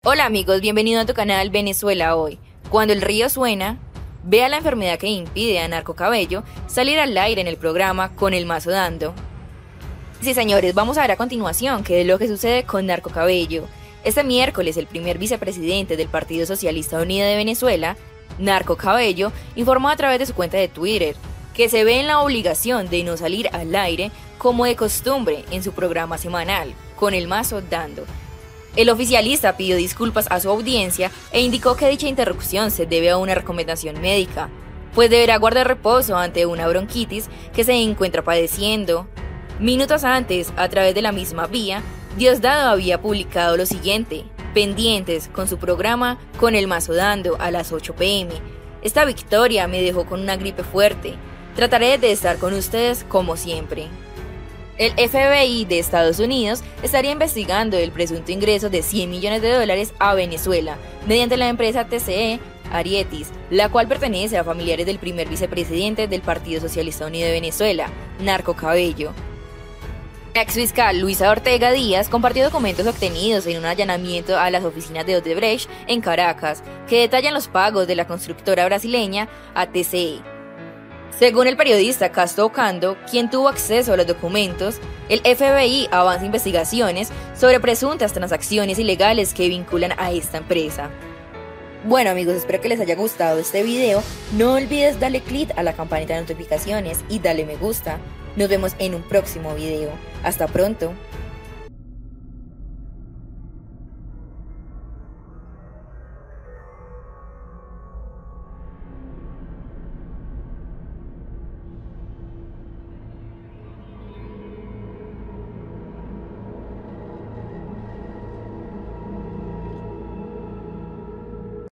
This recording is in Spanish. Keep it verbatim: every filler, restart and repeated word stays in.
Hola amigos, bienvenido a tu canal Venezuela Hoy. Cuando el río suena, vea la enfermedad que impide a Narco Cabello salir al aire en el programa Con el Mazo Dando. Sí señores, vamos a ver a continuación qué es lo que sucede con Narco Cabello. Este miércoles el primer vicepresidente del Partido Socialista Unido de Venezuela, Narco Cabello, informó a través de su cuenta de Twitter que se ve en la obligación de no salir al aire como de costumbre en su programa semanal, Con el Mazo Dando. El oficialista pidió disculpas a su audiencia e indicó que dicha interrupción se debe a una recomendación médica, pues deberá guardar reposo ante una bronquitis que se encuentra padeciendo. Minutos antes, a través de la misma vía, Diosdado había publicado lo siguiente: pendientes con su programa Con el Mazo Dando a las ocho pe eme. Esta victoria me dejó con una gripe fuerte. Trataré de estar con ustedes como siempre. El efe be i de Estados Unidos estaría investigando el presunto ingreso de cien millones de dólares a Venezuela mediante la empresa te ce e Arietis, la cual pertenece a familiares del primer vicepresidente del Partido Socialista Unido de Venezuela, Narco Cabello. La exfiscal Luisa Ortega Díaz compartió documentos obtenidos en un allanamiento a las oficinas de Odebrecht en Caracas, que detallan los pagos de la constructora brasileña a te ce e. Según el periodista Casto Ocando, quien tuvo acceso a los documentos, el efe be i avanza investigaciones sobre presuntas transacciones ilegales que vinculan a esta empresa. Bueno amigos, espero que les haya gustado este video. No olvides darle click a la campanita de notificaciones y darle me gusta. Nos vemos en un próximo video. Hasta pronto.